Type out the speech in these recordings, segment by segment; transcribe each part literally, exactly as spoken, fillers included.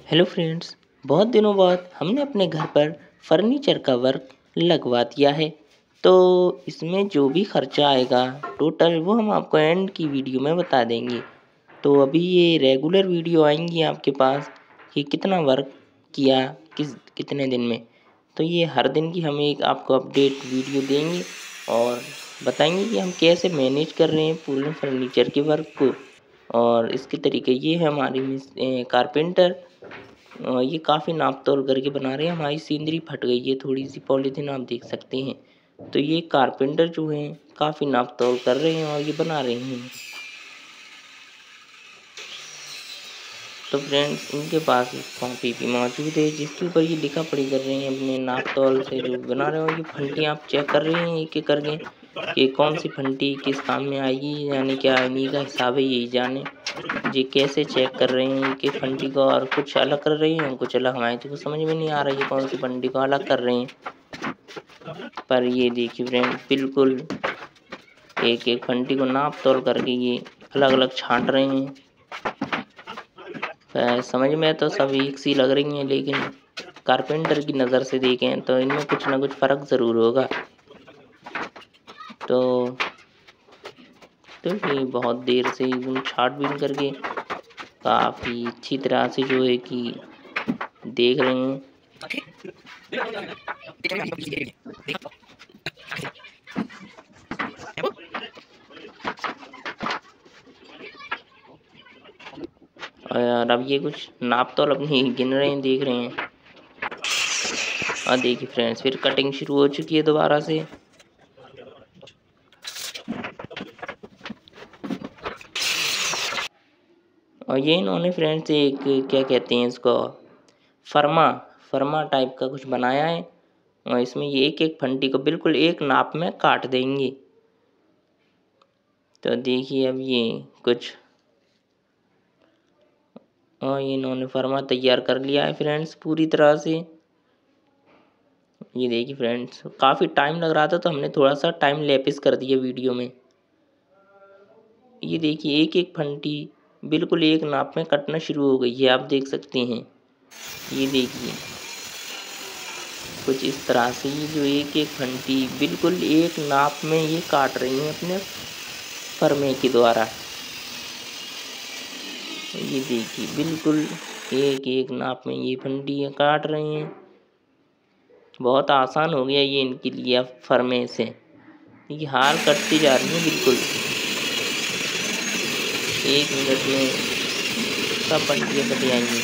Hello friends, बहुत दिनों बाद हमने अपने घर पर फर्नीचर का वर्क लगवा दिया है। तो इसमें जो भी खर्चा आएगा टोटल वो हम आपको एंड की वीडियो में बता देंगे। तो अभी ये रेगुलर वीडियो आएंगी आपके पास कि कितना वर्क किया किस कितने दिन में। तो ये हर दिन की हम एक आपको अपडेट वीडियो देंगे और बताएंगे कि हम कैसे मैनेज कर रहे हैं पूरे फर्नीचर के वर्क को। और इसके तरीके ये है हमारी मिस कारपेंटर। अ, ये काफ़ी नाप तोल करके बना रहे हैं। हमारी सीनरी फट गई है, थोड़ी सी पॉलीथीन आप देख सकते हैं। तो ये कारपेंटर जो हैं काफ़ी नाप तोल कर रहे हैं और ये बना रहे हैं। तो फ्रेंड्स इनके पास एक कॉपी भी मौजूद है जिसके ऊपर ये लिखा पढ़ी कर रहे हैं अपने नाप तोल से जो बना रहे हो। ये फंटी आप चेक कर रहे हैं एक एक करके कि कौन सी फंटी किस काम में आएगी, यानी क्या इन्हीं का हिसाब है यही जाने। जी कैसे चेक कर रहे हैं कि फंटी को और कुछ अलग कर रहे हैं कुछ अलग, हमारे तो कुछ समझ में नहीं आ रही है कौन सी फंटी को अलग कर रहे हैं। पर ये देखिए फ्रेंड बिल्कुल एक एक फंटी को नाप तोल करके ये अलग अलग छांट रहे हैं। समझ में तो सब एक सी लग रही हैं, लेकिन कारपेंटर की नज़र से देखें तो इनमें कुछ ना कुछ फ़र्क ज़रूर होगा। तो तो ये बहुत देर से एकदम छाटबीन करके काफ़ी अच्छी तरह से जो है कि देख रहे हैं। और अब ये कुछ नाप तोल अपनी गिन रहे हैं, देख रहे हैं। और देखिए फ्रेंड्स फिर कटिंग शुरू हो चुकी है दोबारा से। और ये इन्होंने फ्रेंड्स एक क्या कहते हैं इसको फर्मा फर्मा टाइप का कुछ बनाया है और इसमें ये एक एक फंटी को बिल्कुल एक नाप में काट देंगे। तो देखिए अब ये कुछ और ये इन्होंने फर्मा तैयार कर लिया है फ्रेंड्स पूरी तरह से। ये देखिए फ्रेंड्स काफ़ी टाइम लग रहा था तो हमने थोड़ा सा टाइम लैपिस कर दिया वीडियो में। ये देखिए एक एक फंटी बिल्कुल एक नाप में कटना शुरू हो गई है, आप देख सकते हैं। ये देखिए कुछ इस तरह से ये जो एक एक फंटी बिल्कुल एक नाप में ये काट रही हैं अपने फर्मे के द्वारा। ये देखिए बिल्कुल एक एक नाप में ये फंटियाँ काट रही हैं। बहुत आसान हो गया ये इनके लिए अब फर्मे से। ये हार कटती जा रही है बिल्कुल एक मिनट में सब फंटियाँ कट जाएंगी।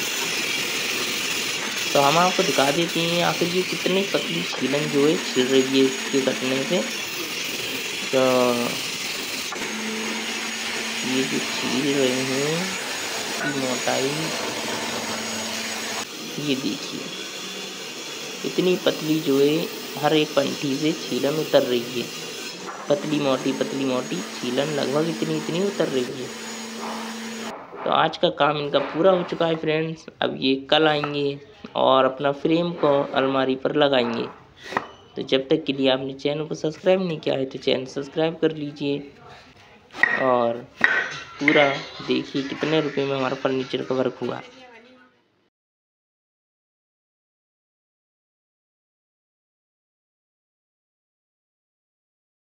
तो हम आपको दिखा देते हैं आखिर ये कितनी पतली छीलन जो है छिल रही है इसके कटने से। तो ये जो छील रहे हैं इसकी मोटाई ये देखिए इतनी पतली जो है हर एक पंठी से छीलन उतर रही है। पतली मोटी पतली मोटी छीलन लगभग इतनी इतनी उतर रही है। तो आज का काम इनका पूरा हो चुका है फ्रेंड्स। अब ये कल आएंगे और अपना फ्रेम को अलमारी पर लगाएंगे। तो जब तक के लिए आपने चैनल को सब्सक्राइब नहीं किया है तो चैनल सब्सक्राइब कर लीजिए और पूरा देखिए कितने रुपए में हमारा फर्नीचर का वर्क हुआ।